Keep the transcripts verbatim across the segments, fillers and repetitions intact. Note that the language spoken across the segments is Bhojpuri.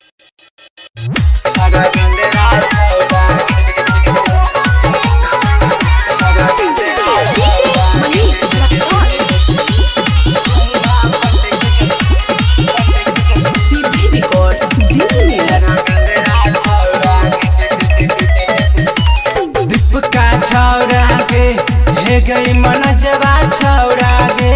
गई मन जवा छौड़ा गे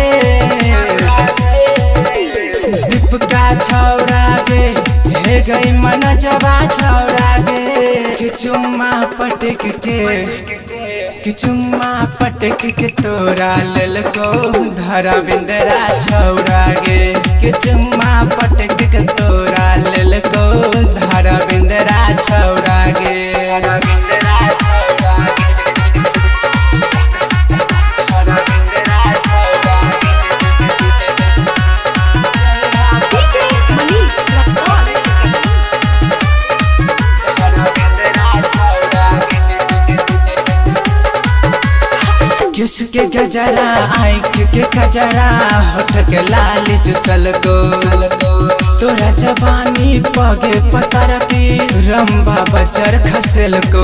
दीप का छौड़ा गे हे गई मन जवा छौड़ा गे कि चुम्मा पटक के कि चुम्मा पटक के तोरा लेल को धरा बिंदरा छौड़ा गे कि चुम्मा पटक के तोरा लेल को धरा बिंदरा छौड़ा गे किसके गजरा आँख के खजरा होठ के लाल चुसल को तोरा जवानी पगे पतर की रंबा बचर खसल को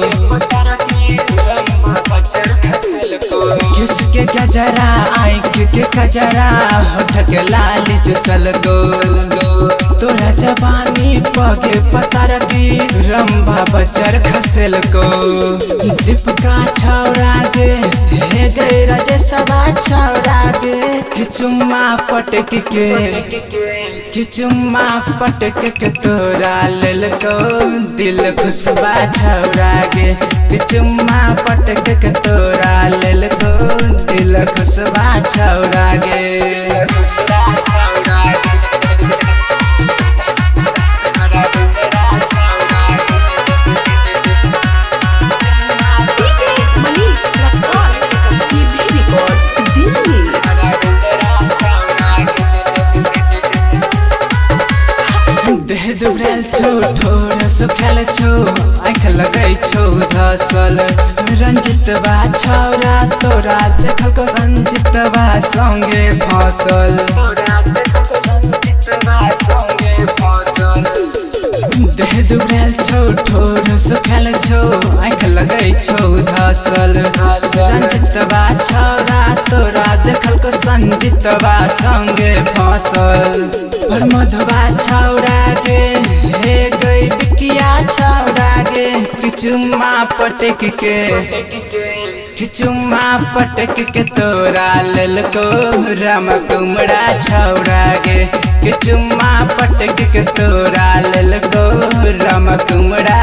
किसके गजरा आँख के खजरा होठ के लाल चुसल को तोरा जवानी पगे पतर की रंबा बचर खसल को दीप का छौड़ा गे हे गई राजे सवा छौड़ा गे कि चुम्मा पटक के कि चुम्मा पटक के तोरा लेल को दिल खुशबा छौड़ा गे कि चुम्मा पटक के तोरा लेल को दिल खुशबा छौड़ा गे खुशबा छौड़ा गे देह दुबरेल छो ठोर सुखल छो आँख लगै छो धसल रंजित बा छौरा तोरा देखल को संजित बा संगे फसल तोरा देखल को संजित बा संगे फसल देह दुबरेल छो ठोर सुखल छो आँख लगै छो धसल रंजित बा छौरा तोरा देखल को संजित बा संगे फसल पर मधुबा छौड़ा गे हे गई बिकिया छौड़ा गे कि चुम्मा पटक के कि चुम्मा पटक के तोरा लेल को राम कुमड़ा छौड़ा गे कि चुम्मा पटक के तोरा लेल को राम कुमड़ा